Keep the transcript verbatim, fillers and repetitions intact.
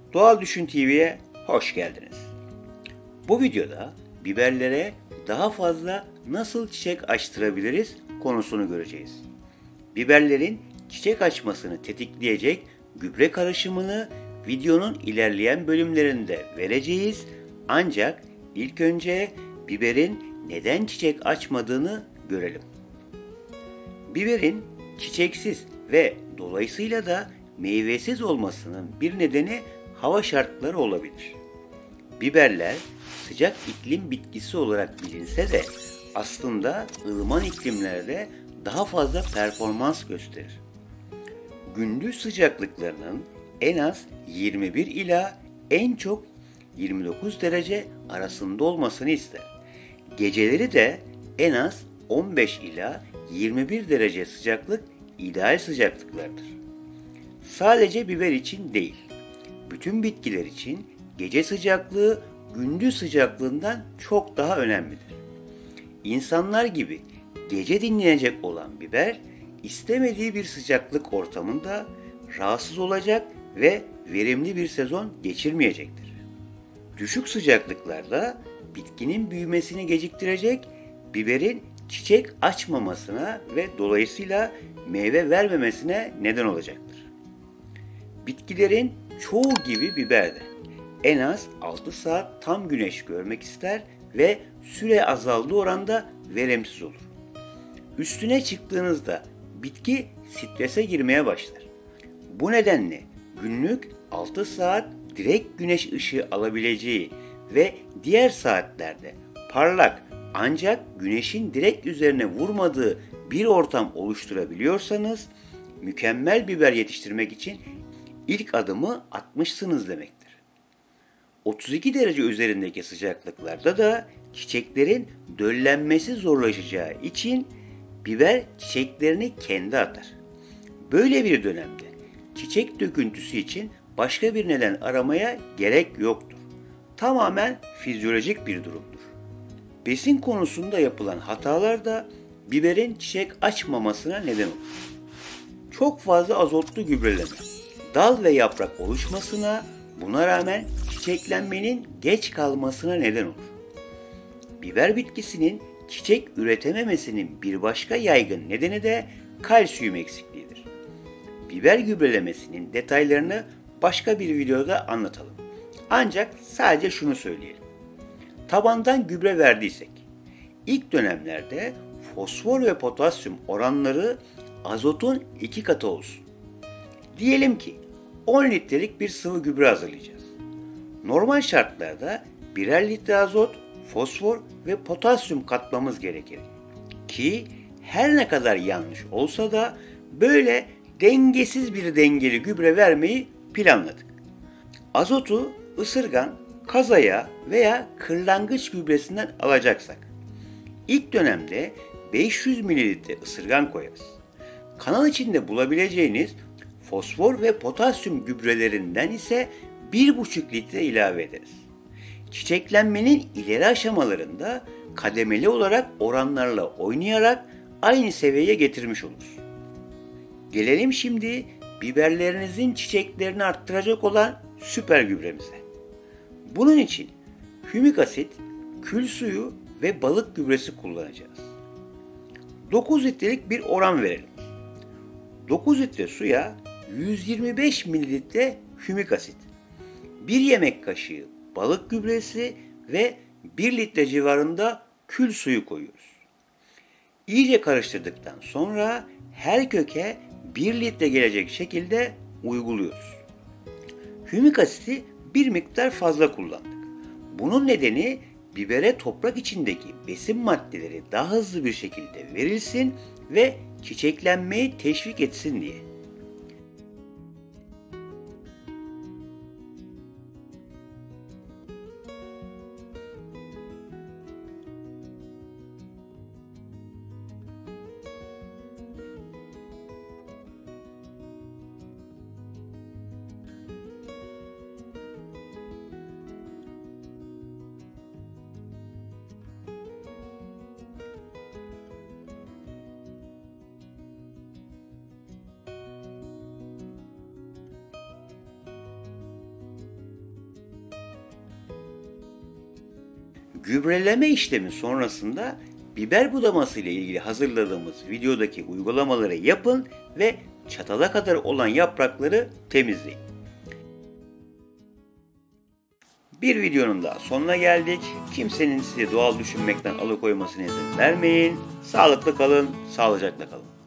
Doğal Düşün T V'ye hoş geldiniz. Bu videoda biberlere daha fazla nasıl çiçek açtırabiliriz konusunu göreceğiz. Biberlerin çiçek açmasını tetikleyecek gübre karışımını videonun ilerleyen bölümlerinde vereceğiz. Ancak ilk önce biberin neden çiçek açmadığını görelim. Biberin çiçeksiz ve dolayısıyla da meyvesiz olmasının bir nedeni hava şartları olabilir. Biberler sıcak iklim bitkisi olarak bilinse de aslında ılıman iklimlerde daha fazla performans gösterir. Gündüz sıcaklıklarının en az yirmi bir ila en çok yirmi dokuz derece arasında olmasını ister. Geceleri de en az on beş ila yirmi bir derece sıcaklık ideal sıcaklıklardır. Sadece biber için değil, bütün bitkiler için gece sıcaklığı gündüz sıcaklığından çok daha önemlidir. İnsanlar gibi gece dinlenecek olan biber, istemediği bir sıcaklık ortamında rahatsız olacak ve verimli bir sezon geçirmeyecektir. Düşük sıcaklıklarda bitkinin büyümesini geciktirecek, biberin çiçek açmamasına ve dolayısıyla meyve vermemesine neden olacaktır. Bitkilerin çoğu gibi biber de en az altı saat tam güneş görmek ister ve süre azaldığı oranda verimsiz olur. Üstüne çıktığınızda bitki strese girmeye başlar. Bu nedenle günlük altı saat direkt güneş ışığı alabileceği ve diğer saatlerde parlak ancak güneşin direkt üzerine vurmadığı bir ortam oluşturabiliyorsanız mükemmel biber yetiştirmek için ilk adımı atmışsınız demektir. otuz iki derece üzerindeki sıcaklıklarda da çiçeklerin döllenmesi zorlaşacağı için biber çiçeklerini kendi atar. Böyle bir dönemde çiçek döküntüsü için başka bir neden aramaya gerek yoktur. Tamamen fizyolojik bir durumdur. Besin konusunda yapılan hatalar da biberin çiçek açmamasına neden olur. Çok fazla azotlu gübreleme, dal ve yaprak oluşmasına, buna rağmen çiçeklenmenin geç kalmasına neden olur. Biber bitkisinin çiçek üretememesinin bir başka yaygın nedeni de kalsiyum eksikliğidir. Biber gübrelemesinin detaylarını başka bir videoda anlatalım. Ancak sadece şunu söyleyelim. Tabandan gübre verdiysek, ilk dönemlerde fosfor ve potasyum oranları azotun iki katı olsun. Diyelim ki on litrelik bir sıvı gübre hazırlayacağız. Normal şartlarda birer litre azot, fosfor ve potasyum katmamız gerekir. Ki her ne kadar yanlış olsa da böyle dengesiz bir dengeli gübre vermeyi planladık. Azotu ısırgan, kazaya veya kırlangıç gübresinden alacaksak, ilk dönemde beş yüz mililitre ısırgan koyarız. Kanal içinde bulabileceğiniz fosfor ve potasyum gübrelerinden ise bir buçuk litre ilave ederiz. Çiçeklenmenin ileri aşamalarında kademeli olarak oranlarla oynayarak aynı seviyeye getirmiş oluruz. Gelelim şimdi biberlerinizin çiçeklerini arttıracak olan süper gübremize. Bunun için hümik asit, kül suyu ve balık gübresi kullanacağız. dokuz litrelik bir oran verelim. dokuz litre suya yüz yirmi beş mililitre hümik asit, bir yemek kaşığı balık gübresi ve bir litre civarında kül suyu koyuyoruz. İyice karıştırdıktan sonra her köke bir litre gelecek şekilde uyguluyoruz. Hümik asiti bir miktar fazla kullandık. Bunun nedeni bibere toprak içindeki besin maddeleri daha hızlı bir şekilde verilsin ve çiçeklenmeyi teşvik etsin diye. Gübreleme işlemi sonrasında biber budaması ile ilgili hazırladığımız videodaki uygulamaları yapın ve çatala kadar olan yaprakları temizleyin. Bir videonun daha sonuna geldik. Kimsenin sizi doğal düşünmekten alıkoymasına izin vermeyin. Sağlıklı kalın, sağlıcakla kalın.